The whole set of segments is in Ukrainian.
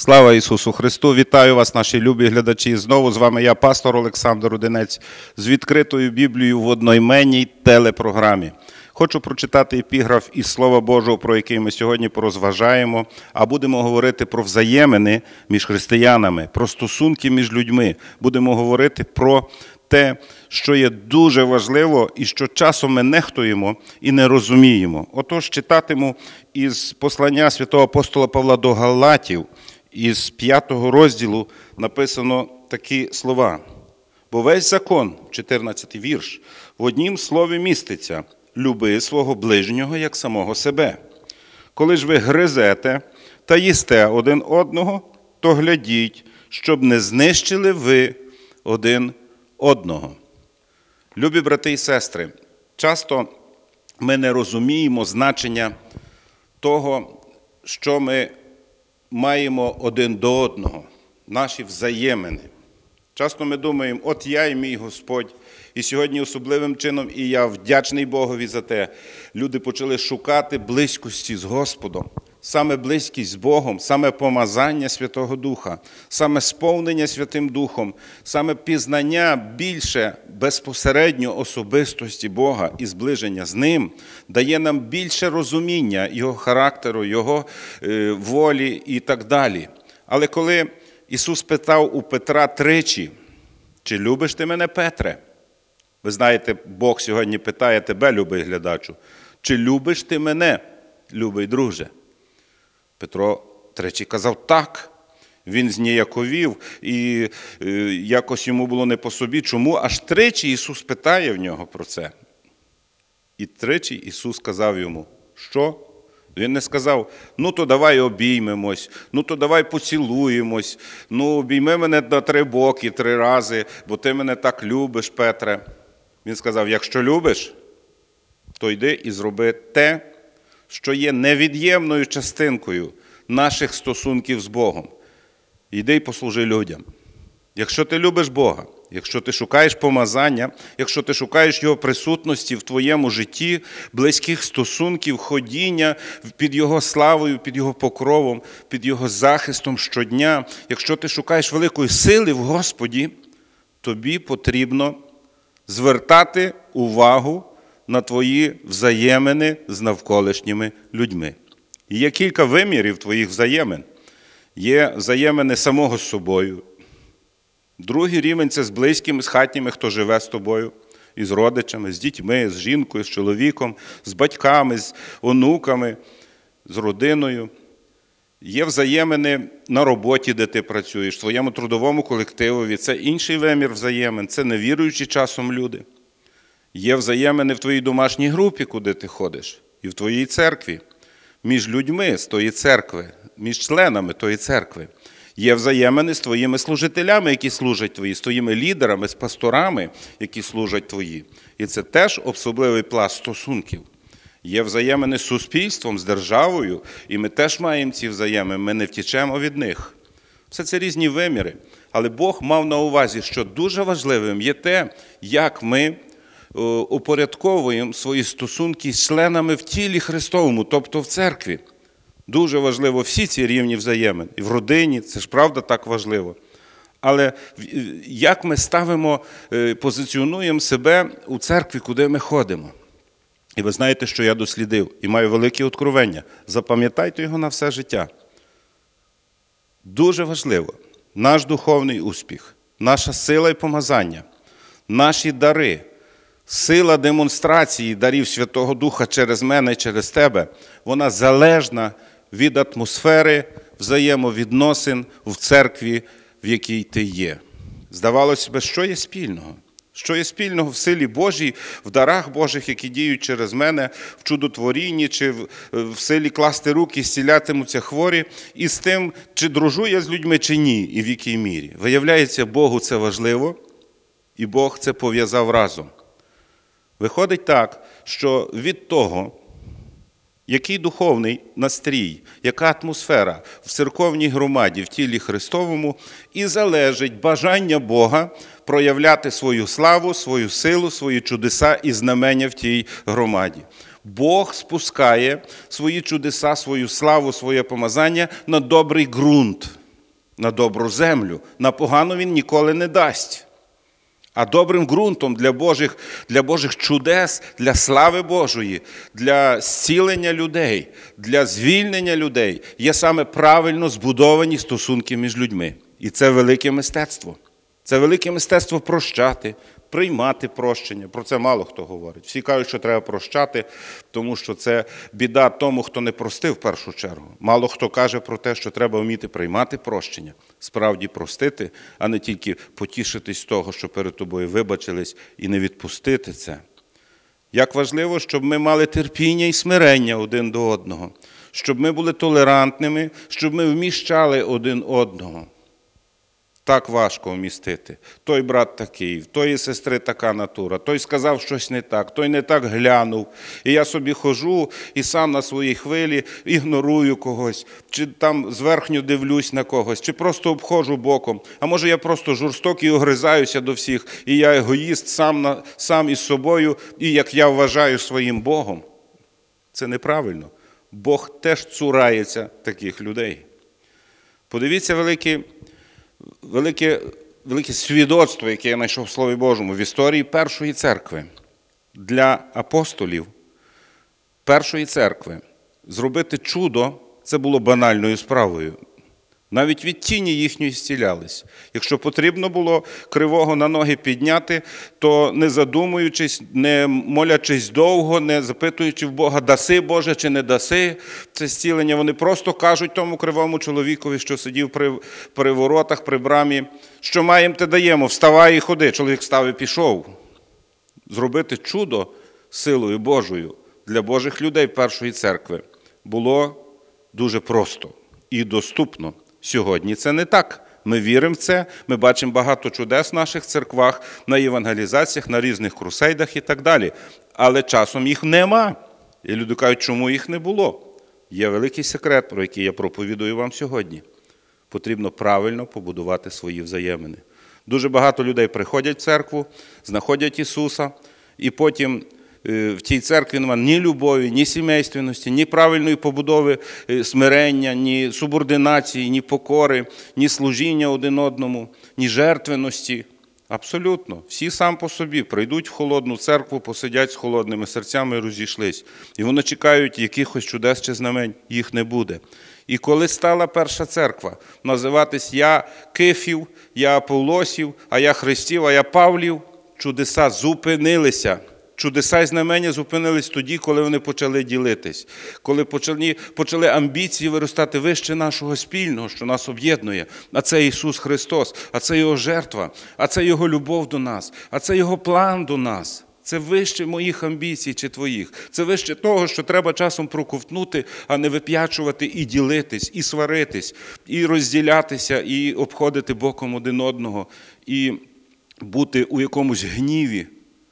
Слава Ісусу Христу! Вітаю вас, наші любі глядачі. Знову з вами я, пастор Олександр Одинець, з відкритою Біблією в одноіменній телепрограмі. Хочу прочитати епіграф із Слова Божого, про який ми сьогодні порозважаємо, а будемо говорити про взаємини між християнами, про стосунки між людьми. Будемо говорити про те, що є дуже важливо і що часом ми нехтуємо і не розуміємо. Отож, читатиму із послання святого апостола Павла до Галатів, із 5 розділу написано такі слова. «Бо весь закон, 14 вірш, в однім слові міститься – люби свого ближнього, як самого себе. Коли ж ви гризете та їсте один одного, то глядіть, щоб не знищили ви один одного». Любі брати і сестри, часто ми не розуміємо значення того, що ми маємо один до одного, наші взаємини. Часто ми думаємо, от я і мій Господь, і сьогодні особливим чином, і я вдячний Богові за те, люди почали шукати близькості з Господом. Саме близькість з Богом, саме помазання Святого Духа, саме сповнення Святим Духом, саме пізнання більше безпосередньо особистості Бога і зближення з Ним дає нам більше розуміння Його характеру, Його волі і так далі. Але коли Ісус питав у Петра тричі, чи любиш ти мене, Петре? Ви знаєте, Бог сьогодні питає тебе, любий глядачу, чи любиш ти мене, любий друже? Петро тричі казав так. Він зніяковів, і якось йому було не по собі. Чому? Аж тричі Ісус питає в нього про це. І тричі Ісус сказав йому, що? Він не сказав, ну то давай обіймемось, ну то давай поцілуємось, ну обійми мене на 3 боки 3 рази, бо ти мене так любиш, Петре. Він сказав, якщо любиш, то йди і зроби те, що є невід'ємною частинкою наших стосунків з Богом. Йди і послужи людям. Якщо ти любиш Бога, якщо ти шукаєш помазання, якщо ти шукаєш Його присутності в твоєму житті, близьких стосунків, ходіння під Його славою, під Його покровом, під Його захистом щодня, якщо ти шукаєш великої сили в Господі, тобі потрібно звертати увагу на твої взаємини з навколишніми людьми. І є кілька вимірів твоїх взаємин. Є взаємини самого з собою. Другий рівень – це з близькими, з хатніми, хто живе з тобою, із родичами, з дітьми, з жінкою, з чоловіком, з батьками, з онуками, з родиною. Є взаємини на роботі, де ти працюєш, в твоєму трудовому колективові. Це інший вимір взаємин, це невіруючі часом люди. Є взаємини в твоїй домашній групі, куди ти ходиш, і в твоїй церкві, між людьми з тої церкви, між членами тої церкви. Є взаємини з твоїми служителями, які служать твої, з твоїми лідерами, з пасторами, які служать твої. І це теж особливий пласт стосунків. Є взаємини з суспільством, з державою, і ми теж маємо ці взаємини, ми не втічемо від них. Все це різні виміри. Але Бог мав на увазі, що дуже важливим є те, як ми упорядковуємо свої стосунки з членами в тілі Христовому, тобто в церкві. Дуже важливо всі ці рівні взаємин. І в родині, це ж правда так важливо. Але як ми ставимо, позиціонуємо себе у церкві, куди ми ходимо? І ви знаєте, що я дослідив і маю велике откровення. Запам'ятайте його на все життя. Дуже важливо наш духовний успіх, наша сила і помазання, наші дари, сила демонстрації дарів Святого Духа через мене і через тебе, вона залежна від атмосфери взаємовідносин в церкві, в якій ти є. Здавалося б, що є спільного? Що є спільного в силі Божій, в дарах Божих, які діють через мене, в чудотворінні, чи в силі класти руки, зцілятимуться хворі, і з тим, чи дружу я з людьми, чи ні, і в якій мірі. Виявляється, Богу це важливо, і Бог це пов'язав разом. Виходить так, що від того, який духовний настрій, яка атмосфера в церковній громаді, в тілі Христовому, і залежить бажання Бога проявляти свою славу, свою силу, свої чудеса і знамення в тій громаді. Бог спускає свої чудеса, свою славу, своє помазання на добрий ґрунт. на добру землю. На погану він ніколи не дасть. А добрим ґрунтом для Божих чудес, для слави Божої, для зцілення людей, для звільнення людей є саме правильно збудовані стосунки між людьми. І це велике мистецтво. Це велике мистецтво прощати, приймати прощення. Про це мало хто говорить. Всі кажуть, що треба прощати, тому що це біда тому, хто не простив в першу чергу. Мало хто каже про те, що треба вміти приймати прощення, справді простити, а не тільки потішитись з того, що перед тобою вибачились, і не відпустити це. Як важливо, щоб ми мали терпіння і смирення один до одного, щоб ми були толерантними, щоб ми вміщали один одного. Так важко вмістити. Той брат такий, в тої сестри така натура, той сказав щось не так, той не так глянув. І я собі хожу і сам на своїй хвилі ігнорую когось, чи там зверхньо дивлюсь на когось, чи просто обходжу боком. А може я просто жорстокий і огризаюся до всіх, і я егоїст сам із собою, і як я вважаю своїм Богом. Це неправильно. Бог теж цурається таких людей. Подивіться велике свідоцтво, яке я знайшов в Слові Божому, в історії Першої церкви. Для апостолів Першої церкви зробити чудо – це було банальною справою. Навіть від тіні їхньої зцілялись. Якщо потрібно було кривого на ноги підняти, то не задумуючись, не молячись довго, не запитуючи в Бога, даси, Боже, чи не даси це зцілення, вони просто кажуть тому кривому чоловікові, що сидів при воротах, при брамі, що маємо, те даємо, вставай і ходи. Чоловік встав і пішов. Зробити чудо силою Божою для Божих людей Першої церкви було дуже просто і доступно. Сьогодні це не так. Ми віримо в це, ми бачимо багато чудес в наших церквах, на євангелізаціях, на різних крусейдах і так далі. Але часом їх нема. І люди кажуть, чому їх не було? Є великий секрет, про який я проповідую вам сьогодні. Потрібно правильно побудувати свої взаємини. Дуже багато людей приходять в церкву, знаходять Ісуса, і потім в тій церкві немає ні любові, ні сімейственності, ні правильної побудови смирення, ні субординації, ні покори, ні служіння один одному, ні жертвеності. Абсолютно. Всі сам по собі прийдуть в холодну церкву, посидять з холодними серцями і розійшлись. І вони чекають якихось чудес чи знамень. Їх не буде. І коли стала перша церква називатись «Я Кифів», «Я Аполосів», «А я Христів», «А я Павлів», чудеса зупинилися. Чудеса і знамення зупинились тоді, коли вони почали ділитись, коли почали амбіції виростати вище нашого спільного, що нас об'єднує. А це Ісус Христос, а це Його жертва, а це Його любов до нас, а це Його план до нас. Це вище моїх амбіцій чи твоїх. Це вище того, що треба часом проковтнути, а не вип'ячувати і ділитись, і сваритись, і розділятися, і обходити боком один одного, і бути у якомусь гніві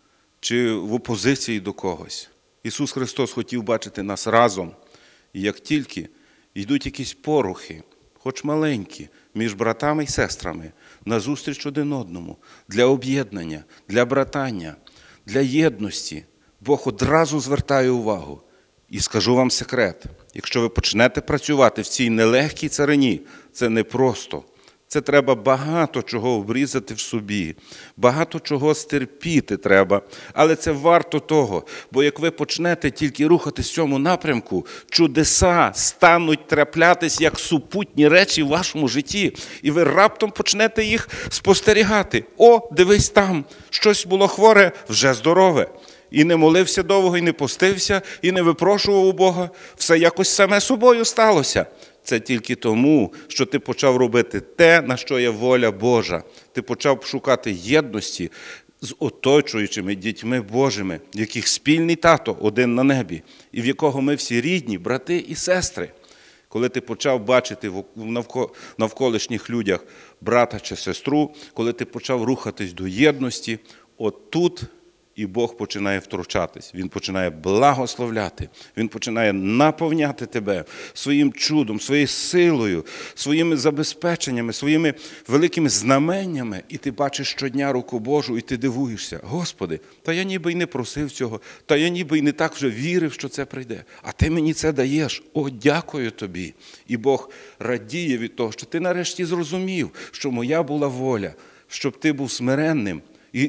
чи в опозиції до когось. Ісус Христос хотів бачити нас разом. І як тільки йдуть якісь порухи, хоч маленькі, між братами і сестрами, назустріч один одному, для об'єднання, для братання, для єдності, Бог одразу звертає увагу. І скажу вам секрет, якщо ви почнете працювати в цій нелегкій царині, це непросто. Це треба багато чого обрізати в собі, багато чого стерпіти треба, але це варто того, бо як ви почнете тільки рухатись в цьому напрямку, чудеса стануть траплятись як супутні речі в вашому житті, і ви раптом почнете їх спостерігати. О, дивись там, щось було хворе, вже здорове. І не молився довго, і не постився, і не випрошував у Бога. Все якось саме собою сталося. Це тільки тому, що ти почав робити те, на що є воля Божа. Ти почав шукати єдності з оточуючими дітьми Божими, в яких спільний тато один на небі, і в якого ми всі рідні, брати і сестри. Коли ти почав бачити в навколишніх людях брата чи сестру, коли ти почав рухатись до єдності, от тут і Бог починає втручатись, Він починає благословляти, Він починає наповняти тебе своїм чудом, своєю силою, своїми забезпеченнями, своїми великими знаменнями, і ти бачиш щодня руку Божу, і ти дивуєшся: Господи, та я ніби й не просив цього, та я ніби й не так вже вірив, що це прийде, а ти мені це даєш. О, дякую тобі. І Бог радіє від того, що ти нарешті зрозумів, що моя була воля, щоб ти був смиренним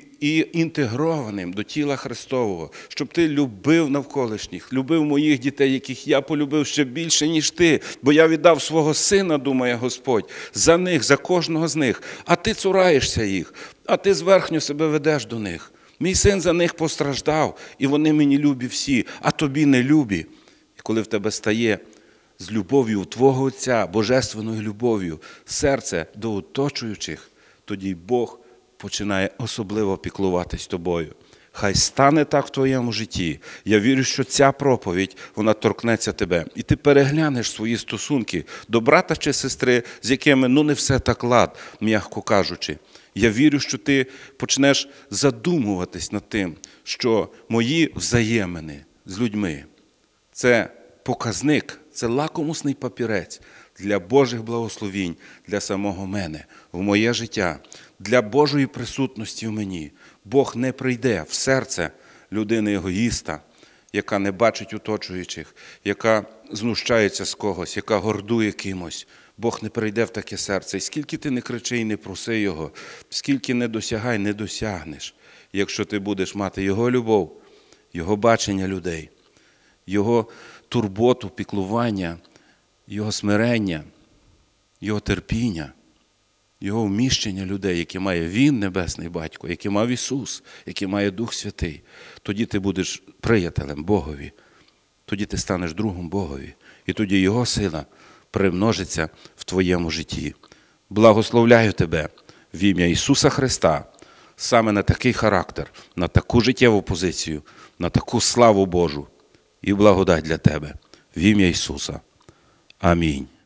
і інтегрованим до тіла Христового, щоб ти любив навколишніх, любив моїх дітей, яких я полюбив ще більше, ніж ти, бо я віддав свого сина, думає Господь, за них, за кожного з них, а ти цураєшся їх, а ти зверхньо себе ведеш до них. Мій син за них постраждав, і вони мені любі всі, а тобі не любі. І коли в тебе стає з любов'ю твого Отця, божественною любов'ю, серце до оточуючих, тоді Бог починає особливо піклуватись тобою. Хай стане так в твоєму житті. Я вірю, що ця проповідь, вона торкнеться тебе. І ти переглянеш свої стосунки до брата чи сестри, з якими, не все так лад, м'яко кажучи. Я вірю, що ти почнеш задумуватись над тим, що мої взаємини з людьми – це показник, це лакмусний папірець для Божих благословінь, для самого мене, в моє життя, для Божої присутності в мені. Бог не прийде в серце людини-егоїста, яка не бачить оточуючих, яка знущається з когось, яка гордує кимось. Бог не прийде в таке серце. І скільки ти не кричи і не проси Його, скільки не досягай, не досягнеш. Якщо ти будеш мати Його любов, Його бачення людей, Його турботу, піклування, Його смирення, Його терпіння, Його вміщення людей, які має Він, Небесний Батько, які мав Ісус, які має Дух Святий, тоді ти будеш приятелем Богові, тоді ти станеш другом Богові, і тоді Його сила примножиться в твоєму житті. Благословляю тебе в ім'я Ісуса Христа саме на такий характер, на таку життєву позицію, на таку славу Божу і благодать для тебе в ім'я Ісуса. Амінь.